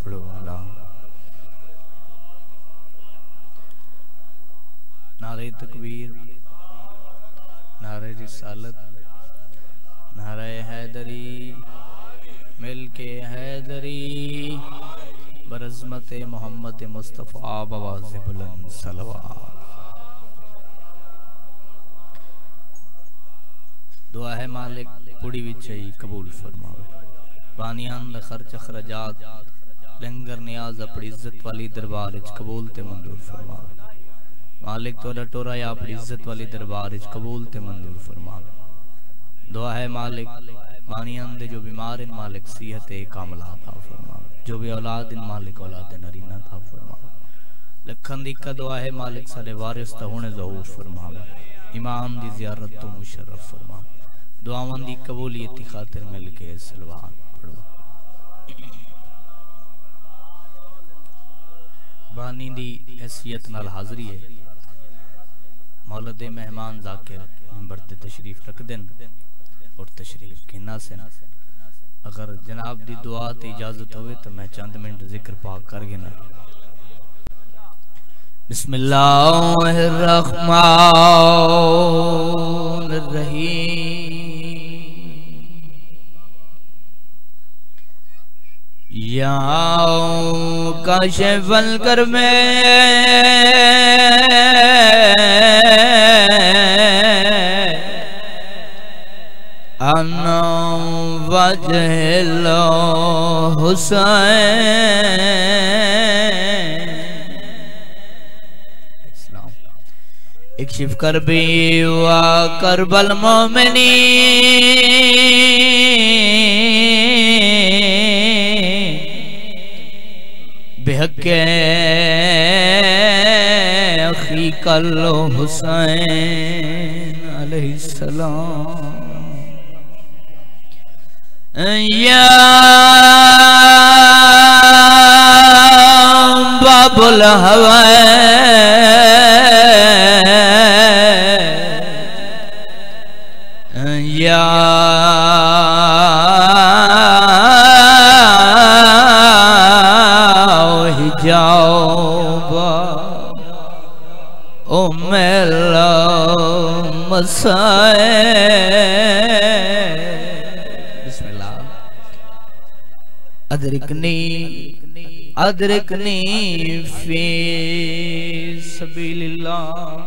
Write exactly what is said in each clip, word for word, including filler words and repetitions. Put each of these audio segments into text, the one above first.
پڑھو اللہ نعرہ تکبیر، نعرہ رسالت، نعرہ حیدری، ملک حیدری، برعظمت محمد مصطفیٰ بواز بلند صلوات۔ دعا ہے مالک پوڑی وچھئی قبول فرماوے، بانیان لخرچ اخرجات لنگر نیاز اپنی عزت والی دربار اچ قبول تے منظور فرماوے۔ مالک تو لٹورا یا اپنی عزت والی دربار اچ قبول تے منظور فرماوے۔ دعا ہے مالک بانیان دے جو بیمار ان مالک صحت کاملہ عطا فرماوے، جو بھی اولاد ان مالک اولاد نرینہ عطا فرماوے۔ لکھن دی کا دعا ہے مالک سارے وارث تا ہونے ظہور فرماوے، امام دی زیارت تو مشرف فرماوے۔ دعاوان دی قبولیت خاطر مل کے سلوات پڑھو۔ بانی دی حیثیت نال حاضری ہے، مولد مہمان ذاکر منبر تے تشریف رکھ دن اور تشریف کھنا سے اگر جناب دی دعا تے اجازت ہوئے تو میں چند منٹ ذکر پاک کر گنا۔ بسم اللہ الرحمن الرحیم، یا کاشف الکرب عن وجہ الحسین، اکشف کربی و کرب المومنین بحق اخیک الحسین علیہ السلام۔ یا باب الہوائے یا حجاب ام المسائل، ادرکنی ادرکنی فی سبیل اللہ،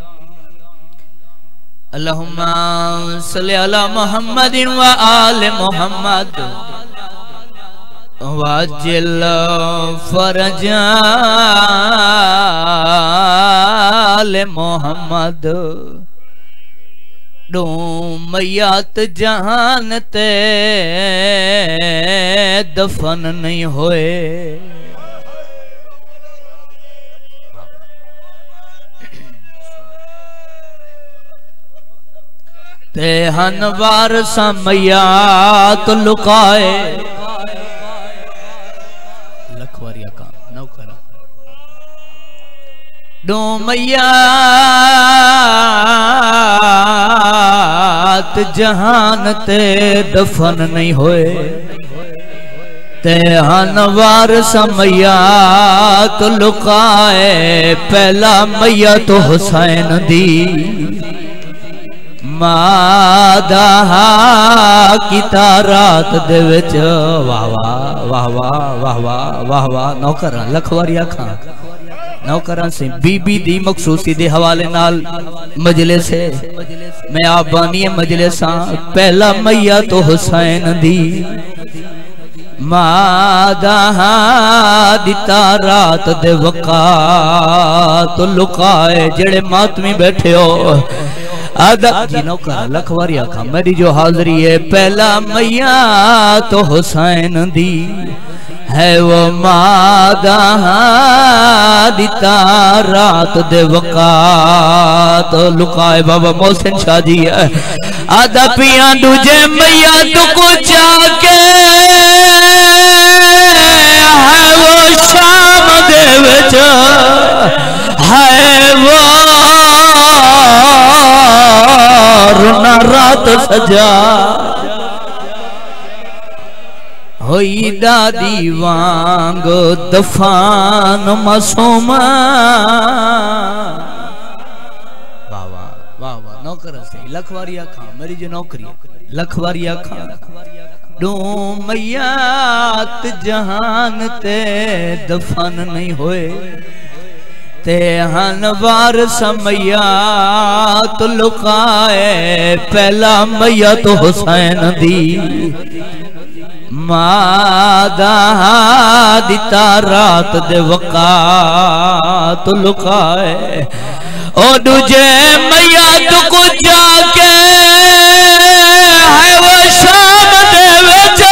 اللہم صلی علی محمد و آل محمد واجل فرج آل محمد، دو میات جہان تے دفن نہیں ہوئے، تے ہنوار سا میات لکائے، لکھواریا کا نو کرا، دو میات جہان تے دفن نہیں ہوئے، تے ہنوار سمیات لکائے، پہلا میت حسین دی مادہا کی تارات دے وچ، واہ واہ واہ واہ واہ واہ واہ نوکران لکھواریا کھان نوکران سے بی بی دی مخصوصی دے حوالے نال مجلس ہے، میں آبانی مجلساں پہلا میت حسین دی مادہا دی تارات دے وقات لکائے، جڑے ماتمی بیٹھے ہو آدھا جی نوکر لکھواری آکھا میری جو حاضری ہے، پہلا میت حسین دی ہے وہ مادہا دی تارات دے وقات لکائے، بابا محسن شاہ جی ہے آدھا پیاں دوجے میت کو چاکے، ہے وہ شام دے وچ ہے وہ رات سجا ہوئی ہوئی دادی وانگ دفان معصوم واہ واہ واہ واہ نوکر سے لکھواری آکھاں میری جو نوکری لکھواری آکھاں ڈومیات جہان تے دفن نہیں ہوئے تے ہنوار سمیات لکائے پہلا میت حسین دی مادہ دیتا رات دے وقات لکائے اور دوجے میت کو جا کے ہے وہ شام دے وچا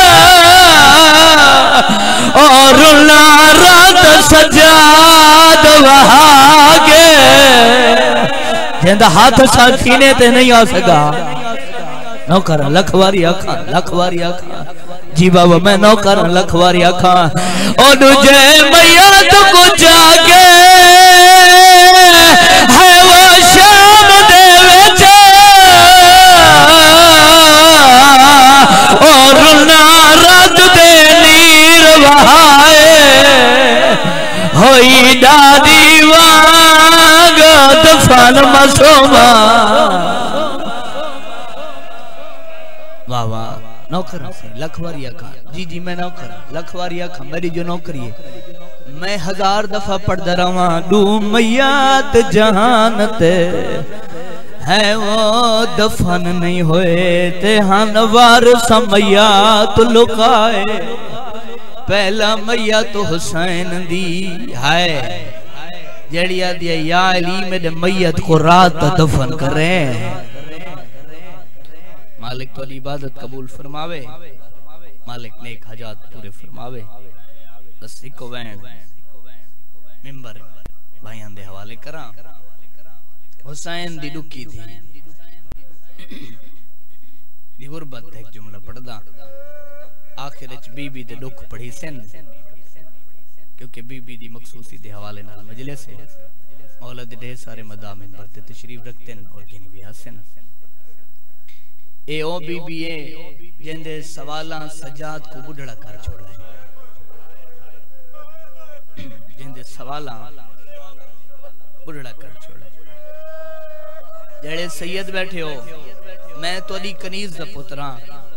اور رات سجاد وہاگے جہندہ ہاتھ ساتھینے تے نہیں آ سکا نوکر لکھواری آکھاں لکھواری آکھاں جی بابا میں نوکر لکھواری آکھاں اور دوجے میت کو جاگے ہے وہ شام دے وچا اور نارد دے نیر وہائے ہوئی دادی وانگ دفن معصومہ واہ واہ نوکر سے لکھواری آکھاں جی جی میں نوکر لکھواری آکھاں میری جو نوکری ہے میں ہزار دفعہ پڑھ دراواں ڈومیات جہان تے ہے وہ دفن نہیں ہوئے تے ہنوار سمیات لکائے پہلا میت حسین دی ہے جڑیا دیا یا علی میرے میت کو رات دفن کریں مالک تو عبادت قبول فرماوے مالک نیک حاجات پورے فرماوے بس ایک وین ممبر بھائیان دے حوالے کراں حسین دی ڈکی تھی دی غربت ایک جملہ پڑھ دا آخر اچ بی بی دے ڈک پڑھی سن کیونکہ بی بی دی مخصوصی دے حوالے نال مجلس ہے مولا دے ڈھیر سارے مدامن پر تے تشریف رکھتے ہیں اور گن بھی حسن اے او بی بی اے جن دے سوالاں سجاد کو بڑھڑا کر چھوڑا ہے جن دے سوالاں بڑھڑا کر چھوڑا ہے جڑے سید بیٹھے ہو میں تو علی کنیز دا پتراں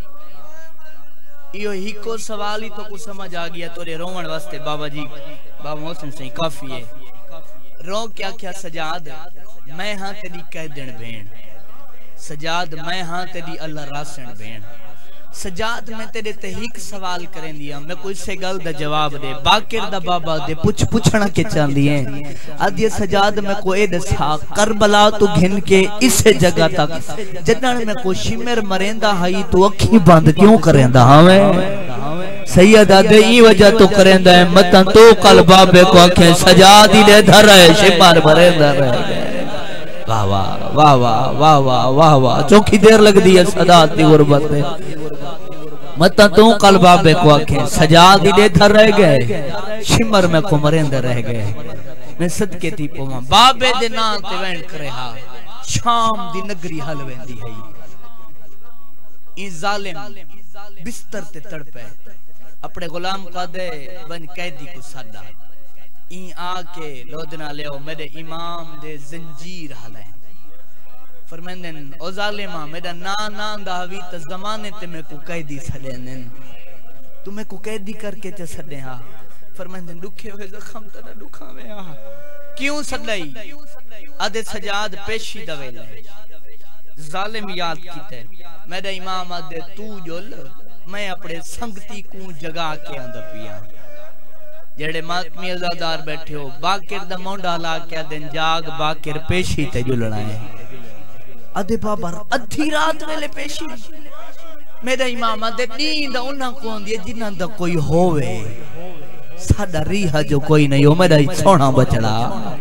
یہ ہی کو سوالی تو کو سمجھ آگیا تو رے رومن واسطے بابا جی بابا محسن سے کافی ہے رو کیا کیا سجاد میں ہاں تیری کہہ دن بین سجاد میں ہاں تیری اللہ راسن بین سجاد میں تیرے تحیق سوال کریں دیا میں کوئی سے گل دا جواب دے باکر دا بابا دے پچھ پچھنا کے چاند دیئے آدھے سجاد میں کوئی دسا کربلا تو گھن کے اس جگہ تک جنہاں میں کوئی شمر مرندہ ہائی تو اکھی بند کیوں کرندہ ہمیں سید آدھے ہی وجہ تو کرندہ ہے مطن تو کل بابے کو اکھیں سجاد ہی لے دھر رہے شمر مرندہ رہ گئے واہ واہ واہ واہ واہ واہ واہ واہ چوکی دیر لگ دی ہے صدات دی غربت ہے مطا تو قلبابے کو آکھیں سجاد دے دھر رہ گئے شمر میں کو مرندہ رہ گئے میں صدقے تھی پوما بابے دے نال تے وین کرے ہا شام دی نگری حل وین دی ہے این ظالم بستر تے تڑپے اپنے غلام کا دے ون قیدی کو سادا این آکے لودنا لے او میرے امام دے زنجیر حلیں فرمندن او ظالمہ میرا نان نان داوی تا زمانے تے میں کو قیدی سڑینن تو میں کو قیدی کر کے تے سڑے ہاں فرمندن دکھے ہوئے زخم تنہ دکھا میں آہا کیوں سڑائی آدھے سجاد پیشی دوے لے ظالم یاد کیتے میرا امام آدھے تو جل میں اپنے سنگتی کو جگا کے اندر پیا جڑے ماتمی ازادار بیٹھے ہو باکر دا مونڈا لا کے دن جاگ باکر پیشی تے جلڑائے ادھے بابا ادھی رات ویلے پیشی میرا امام ادھے نیند انہاں کون دیئے جنہاں دا کوئی ہوئے سادہ ریحہ جو کوئی نہیں ہو میرا سونا بچڑا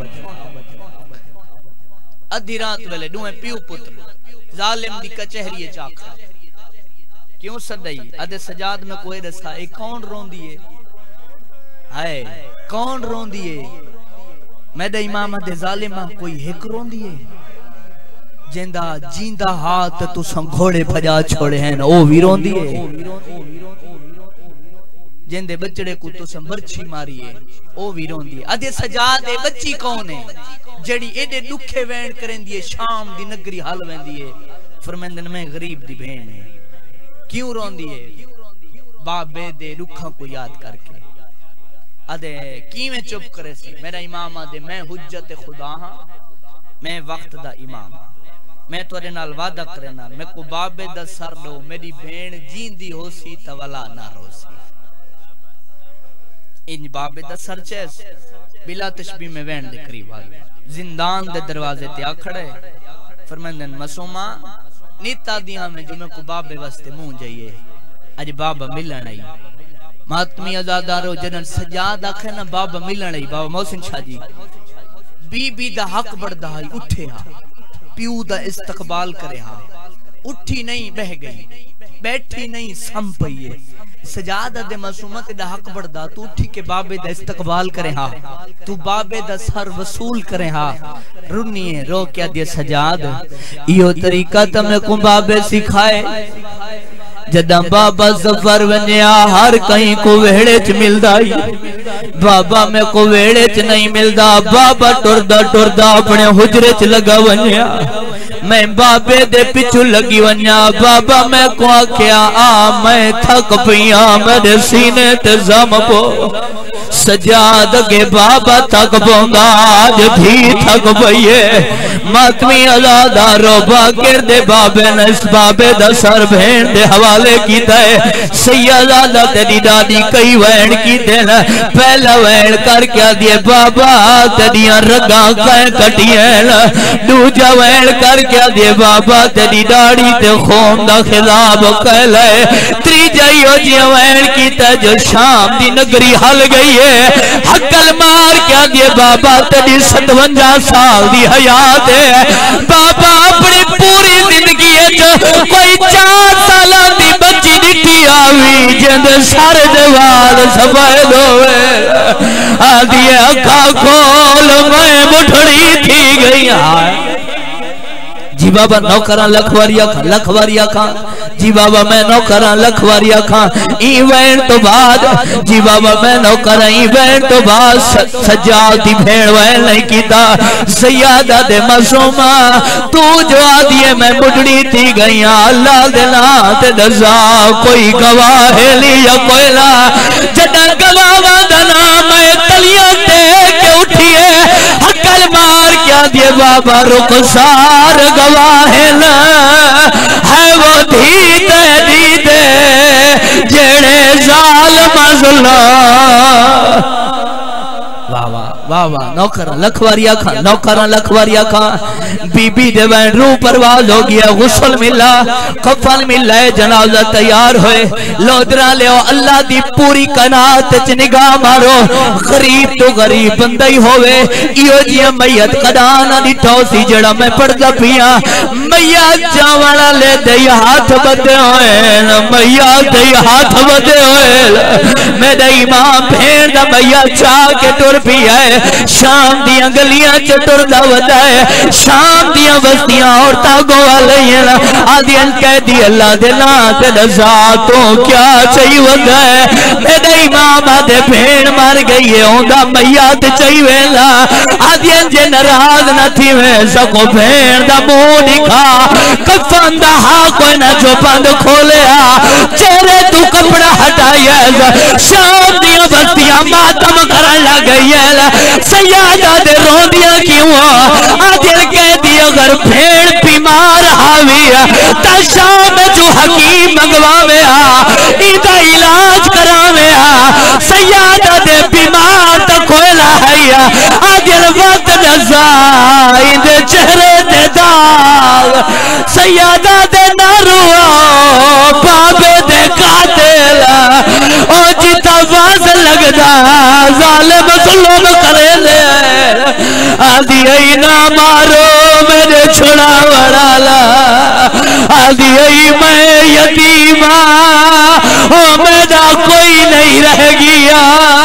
ادھی رات ویلے دوئے پیو پتر ظالم دی کچہری چاکھا کیوں سدائی ادھے سجاد میں کوئی رسا اے کون رون دیئے ہائے کون رون دیئے میرا امام ادھے ظالمہ کوئی ہک رون دیئے جندہ جیندہ ہاتھ تو سن گھوڑے بھجا چھوڑے ہیں او ویرون دیئے جن دے بچڑے کو تو سمبرچی ماری ہے او بھی رون دیئے ادھے سجادے بچی کون ہے جڑی ایڈے دکھے وین کریں دیئے شام دی نگری حال وین دیئے فرمیندن میں غریب دی بہن ہے کیوں رون دیئے بابے دے رکھاں کو یاد کر کے ادھے کی میں چپ کرے سی میرا امام آدھے میں حجت خدا ہاں میں وقت دا امام ہاں میں توڑے نال وعدہ کرے نال میں کو بابے دا سر لو میری بہن جین دی ہو سی تولا نہ رو سی ان بابے دا سر چیس بلا تشبیح میں وین دے قریب آئی زندان دے دروازے تے آکھڑے فرمندن مسوما نیتا دیاں میں جو میں کو بابے واسطے مون جائیے اج بابا ملن آئی ماتمی ازادارو جنن سجاد آکھے نا بابا ملن آئی بابا محسن شاہ جی بی بی دا حق بڑھ ہائی اٹھے ہاں پیو دا استقبال کرے ہاں اٹھی نہیں بہ گئی بیٹھی نہیں سم پئیے سجادہ دے معصومت دا حق بڑھدا تو اٹھی کے بابے دا استقبال کرے ہاں تو بابے دا سر وصول کرے ہاں رنیے رو کیا دیا سجاد ایو طریقہ تمہیں کو بابے سکھائے جدہ بابا سفر ونیا ہر کہیں کو ویڑے چ ملدا بابا میں کو ویڑے چ نہیں ملدا بابا ٹردا ٹردا اپنے حجرے چ لگا ونیا میں بابے دے پچھو لگی ونیا بابا میں کو آکھیا آ میں تھک پیا میرے سینے تے زم پو سجاد کے بابا تھک پونگا آج بھی تھک پئیے ماتمی ازادارو باکر دے بابے نے اس بابے دا سر بھین دے حوالے کی دے سیادہ تیری دادی کئی وین کی دے پہلا وین کر کیا دیے بابا تیریاں رگاں کہیں کٹیئن دوجہ وین کر کیا دیے بابا تیری داڑی تے خون دا خلاب کہہ لے تریجہ یو جی وین کی تے جو شام دی نگری حل گئی ہے حقل مار کیا دیے بابا تیری ستونجا سال دی حیات ہے بابا اپنی پوری زندگی ہے جو کوئی چار سالہ دی بچی نٹی آوی جند سار دوار سفید ہوئے آدھی اکھا کھول میں مٹھڑی تھی گئی آئے جی بابا نوکران لکھواریا کھا لکھواریا کھا جی بابا میں نوکران لکھواریا کھا ایوین تو بعد جی بابا میں نوکران ایوین تو بعد سجادی بھیڑ وین نہیں کیتا سیادہ دے مسوما تو جو آدھیے میں مڈڑی تھی گئیاں اللہ دینا تے دزا کوئی گواہ لیا کوئی لا جدہ گواہ دنا میں تلیاں دے کے اٹھیے حقل مار کیا دیے بابا رخسار گواہ نا ہے وہ دھیتے دیتے جڑے ظالم ظلم واہ واہ واہ واہ نوکران لکھواریا کھا نوکران لکھواریا کھا بی بی دے وین روح پرواز ہو گیا غسل ملا کفن ملا جنازہ تیار ہوئے لودرا لیو اللہ دی پوری کنات چ نگاہ مارو غریب تو غریب بندی ہوئے ایو جی میت قدانا دی ٹھوسی جڑا میں پڑھتا پیا میت جاوانا لے دے ہاتھ بدے ہوئے میت دے ہاتھ بدے ہوئے میرے امام بھین دا میت چاہ کے ٹر بھی ہے شام دیاں گلیاں چٹر دعوت ہے شام دیاں بستیاں اور تاگو علیہن آدھین کہہ دی اللہ دینا تیرا ذاتوں کیا چاہی وقت ہے میرے امام آدھے بھین مار گئی ہے اوندہ میات چاہی ویلا آدھین جے نراز نہ تھی میں سکو بھین دا مو نکھا کفن دا ہاں کوئی نہ جو پاند کھولیا چہرے تو کپڑا ہٹائی ہے شام دیاں بستیاں ماتم کرن لگئی ہے سیادہ دے روندیاں کیوں آدھر کہہ دی اگر بھیڑ بیمار آوی تا شام جو حکیم منگوا میں آ ایدہ علاج کرا میں آ سیادہ دے بیمار تا کوئلہ ہے آدھر وقت نزائی دے چہرے دے داغ سیادہ دے ناروا بابے دے قاتل او جیتا واز لگدا ظالم ظلم کرے لے آدھی ای نہ مارو میرے چھڑا وڑالا آدھی ای میں یتیمہ او میرا کوئی نہیں رہ گیا